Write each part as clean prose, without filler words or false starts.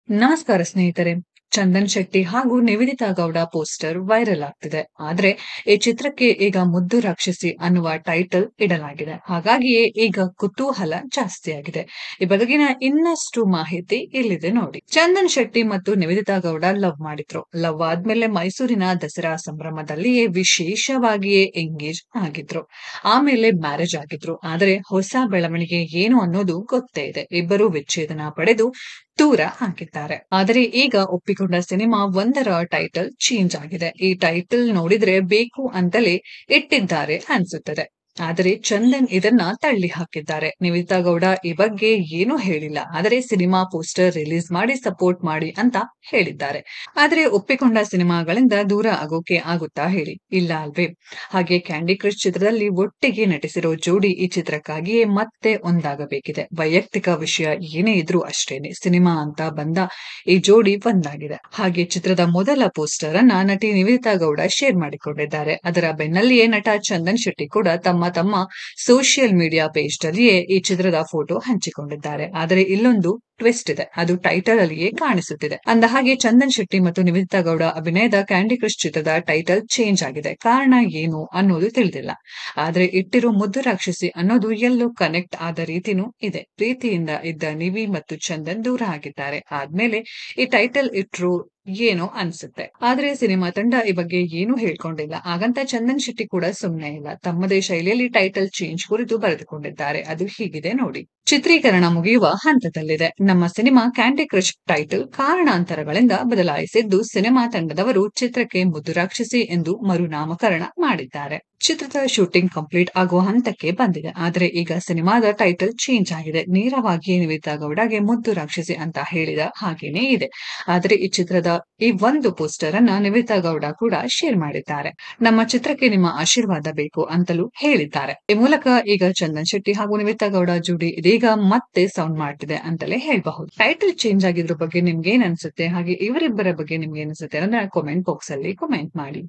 ನಮಸ್ಕಾರ ಸ್ನೇಹಿತರೆ. ಚಂದನ್ ಶೆಟ್ಟಿ ಹಾಗೂ ನಿವೇದಿತಾ ಗೌಡ ಪೋಸ್ಟರ್ ವೈರಲ್ ಆಗ್ತಿದೆ. ಆದ್ರೆ ಈ ಚಿತ್ರಕ್ಕೆ ಈಗ ಮುದ್ದು ರಾಕ್ಷಸಿ ಅನ್ನುವ ಟೈಟಲ್ ಇಡಲಾಗಿದೆ. ಹಾಗಾಗಿಯೇ ಈಗ ಕುತೂಹಲ ಜಾಸ್ತಿಯಾಗಿದೆ. ಈ ಬಗೆಗಿನ ಇನ್ನಷ್ಟು ಮಾಹಿತಿ ಇಲ್ಲಿದೆ ನೋಡಿ. ಚಂದನ್ ಶೆಟ್ಟಿ ಮತ್ತು ನಿವೇದಿತಾ ಗೌಡ ಲವ್ ಮಾಡಿದ್ರು. ಲವ್ ಆದ್ಮೇಲೆ ಮೈಸೂರಿನ ದಸರಾ ಸಂಭ್ರಮದಲ್ಲಿಯೇ ವಿಶೇಷವಾಗಿಯೇ ಎಂಗೇಜ್ ಆಗಿದ್ರು. ಆಮೇಲೆ ಮ್ಯಾರೇಜ್ ಆಗಿದ್ರು. ಆದ್ರೆ ಹೊಸ ಬೆಳವಣಿಗೆ ಏನು ಅನ್ನೋದು ಗೊತ್ತೇ ಇದೆ. ಇಬ್ಬರು ವಿಚ್ಛೇದನ ಪಡೆದು ದೂರ ಆಗಿದ್ದಾರೆ. ಆದರೆ ಈಗ ಒಪ್ಪಿಕೊಂಡ ಸಿನಿಮಾ ಒಂದರ ಟೈಟಲ್ ಚೇಂಜ್ ಆಗಿದೆ. ಈ ಟೈಟಲ್ ನೋಡಿದ್ರೆ ಬೇಕು ಅಂತಲೇ ಇಟ್ಟಿದ್ದಾರೆ ಅನ್ಸುತ್ತದೆ. ಆದರೆ ಚಂದನ್ ಇದನ್ನ ತಳ್ಳಿ ಹಾಕಿದ್ದಾರೆ. ನಿವೇದಿತಾ ಗೌಡ ಈ ಬಗ್ಗೆ ಏನೂ ಹೇಳಿಲ್ಲ. ಆದರೆ ಸಿನಿಮಾ ಪೋಸ್ಟರ್ ರಿಲೀಸ್ ಮಾಡಿ ಸಪೋರ್ಟ್ ಮಾಡಿ ಅಂತ ಹೇಳಿದ್ದಾರೆ. ಆದರೆ ಒಪ್ಪಿಕೊಂಡ ಸಿನಿಮಾಗಳಿಂದ ದೂರ ಆಗೋಕೆ ಆಗುತ್ತಾ ಹೇಳಿ? ಇಲ್ಲ ಅಲ್ವೇ? ಹಾಗೆ ಕ್ಯಾಂಡಿ ಕ್ರಶ್ ಚಿತ್ರದಲ್ಲಿ ಒಟ್ಟಿಗೆ ನಟಿಸಿರೋ ಜೋಡಿ ಈ ಚಿತ್ರಕ್ಕಾಗಿಯೇ ಮತ್ತೆ ಒಂದಾಗಬೇಕಿದೆ. ವೈಯಕ್ತಿಕ ವಿಷಯ ಏನೇ ಇದ್ರೂ ಅಷ್ಟೇನೆ, ಸಿನಿಮಾ ಅಂತ ಬಂದ ಈ ಜೋಡಿ ಒಂದಾಗಿದೆ. ಹಾಗೆ ಚಿತ್ರದ ಮೊದಲ ಪೋಸ್ಟರ್ ಅನ್ನ ನಟಿ ನಿವೇದಿತಾ ಗೌಡ ಶೇರ್ ಮಾಡಿಕೊಂಡಿದ್ದಾರೆ. ಅದರ ಬೆನ್ನಲ್ಲಿಯೇ ನಟ ಚಂದನ್ ಶೆಟ್ಟಿ ಕೂಡ ತಮ್ಮ ಸೋಷಿಯಲ್ ಮೀಡಿಯಾ ಪೇಜ್ ನಲ್ಲಿಯೇ ಈ ಚಿತ್ರದ ಫೋಟೋ ಹಂಚಿಕೊಂಡಿದ್ದಾರೆ. ಆದರೆ ಇಲ್ಲೊಂದು ಟ್ವಿಸ್ಟ್ ಇದೆ. ಅದು ಟೈಟಲ್ ಅಲ್ಲಿಯೇ ಕಾಣಿಸುತ್ತಿದೆ. ಅಂದ ಹಾಗೆ ಚಂದನ್ ಶೆಟ್ಟಿ ಮತ್ತು ನಿವೇದಿತಾ ಗೌಡ ಅಭಿನಯದ ಕ್ಯಾಂಡಿ ಕ್ರಶ್ ಚಿತ್ರದ ಟೈಟಲ್ ಚೇಂಜ್ ಆಗಿದೆ. ಕಾರಣ ಏನು ಅನ್ನೋದು ತಿಳಿದಿಲ್ಲ. ಆದ್ರೆ ಇಟ್ಟಿರೋ ಮುದ್ದು ರಾಕ್ಷಸಿ ಅನ್ನೋದು ಎಲ್ಲೋ ಕನೆಕ್ಟ್ ಆದ ರೀತಿನೂ ಇದೆ. ಪ್ರೀತಿಯಿಂದ ಇದ್ದ ನಿವಿ ಮತ್ತು ಚಂದನ್ ದೂರ ಆಗಿದ್ದಾರೆ. ಆದ್ಮೇಲೆ ಈ ಟೈಟಲ್ ಇಟ್ರು ಏನೋ ಅನ್ಸುತ್ತೆ. ಆದ್ರೆ ಸಿನಿಮಾ ತಂಡ ಈ ಬಗ್ಗೆ ಏನೂ ಹೇಳ್ಕೊಂಡಿಲ್ಲ. ಹಾಗಂತ ಚಂದನ್ ಶೆಟ್ಟಿ ಕೂಡ ಸುಮ್ಮನೆ ಇಲ್ಲ. ತಮ್ಮದೇ ಶೈಲಿಯಲ್ಲಿ ಟೈಟಲ್ ಚೇಂಜ್ ಕುರಿತು ಬರೆದುಕೊಂಡಿದ್ದಾರೆ. ಅದು ಹೀಗಿದೆ ನೋಡಿ. ಚಿತ್ರೀಕರಣ ಮುಗಿಯುವ ಹಂತದಲ್ಲಿದೆ. ನಮ್ಮ ಸಿನಿಮಾ ಕ್ಯಾಂಡಿ ಕ್ರಶ್ ಟೈಟಲ್ ಕಾರಣಾಂತರಗಳಿಂದ ಬದಲಾಯಿಸಿದ್ದು, ಸಿನಿಮಾ ತಂಡದವರು ಚಿತ್ರಕ್ಕೆ ಮುದ್ದು ರಾಕ್ಷಸಿ ಎಂದು ಮರುನಾಮಕರಣ ಮಾಡಿದ್ದಾರೆ. ಚಿತ್ರದ ಶೂಟಿಂಗ್ ಕಂಪ್ಲೀಟ್ ಆಗುವ ಹಂತಕ್ಕೆ ಬಂದಿದೆ. ಆದರೆ ಈಗ ಸಿನಿಮಾದ ಟೈಟಲ್ ಚೇಂಜ್ ಆಗಿದೆ. ನೇರವಾಗಿ ನಿವೇದಿತಾ ಗೌಡಗೆ ಮುದ್ದು ರಾಕ್ಷಸಿ ಅಂತ ಹೇಳಿದ ಹಾಗೇನೇ ಇದೆ. ಆದರೆ ಈ ಚಿತ್ರದ ಈ ಒಂದು ಪೋಸ್ಟರ್ ಅನ್ನ ನಿವೇದಿತಾ ಗೌಡ ಕೂಡ ಶೇರ್ ಮಾಡಿದ್ದಾರೆ. ನಮ್ಮ ಚಿತ್ರಕ್ಕೆ ನಿಮ್ಮ ಆಶೀರ್ವಾದ ಬೇಕು ಅಂತಲೂ ಹೇಳಿದ್ದಾರೆ. ಈ ಮೂಲಕ ಈಗ ಚಂದನ್ ಶೆಟ್ಟಿ ಹಾಗೂ ನಿವೇದಿತಾ ಗೌಡ ಜೋಡಿ ಇದೀಗ ಮತ್ತೆ ಸೌಂಡ್ ಮಾಡ್ತಿದೆ ಅಂತಲೇ ಹೇಳಬಹುದು. ಟೈಟಲ್ ಚೇಂಜ್ ಆಗಿದ್ರ ಬಗ್ಗೆ ನಿಮ್ಗೆ ಏನ್ ಅನ್ಸುತ್ತೆ? ಹಾಗೆ ಇವರಿಬ್ಬರ ಬಗ್ಗೆ ನಿಮ್ಗೆ ಅನ್ಸುತ್ತೆ ಅಂದ್ರೆ ಕಾಮೆಂಟ್ ಬಾಕ್ಸ್ ಅಲ್ಲಿ ಕಾಮೆಂಟ್ ಮಾಡಿ.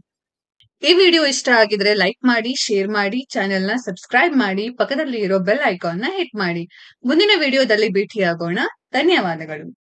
ಈ ವಿಡಿಯೋ ಇಷ್ಟ ಆಗಿದ್ರೆ ಲೈಕ್ ಮಾಡಿ, ಶೇರ್ ಮಾಡಿ, ಚಾನೆಲ್ ನ ಸಬ್ಸ್ಕ್ರೈಬ್ ಮಾಡಿ, ಪಕ್ಕದಲ್ಲಿ ಇರೋ ಬೆಲ್ ಐಕಾನ್ ನ ಹಿಟ್ ಮಾಡಿ. ಮುಂದಿನ ವಿಡಿಯೋದಲ್ಲಿ ಭೇಟಿಯಾಗೋಣ. ಧನ್ಯವಾದಗಳು.